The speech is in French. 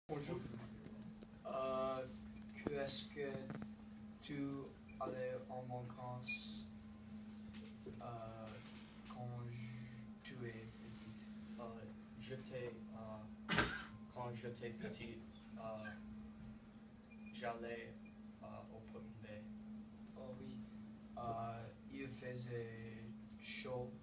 Bonjour. Que est-ce que tu allais en vacances quand tu es petite? Quand j'étais petit, euh, j'allais au Point B. Oh oui, il faisait chaud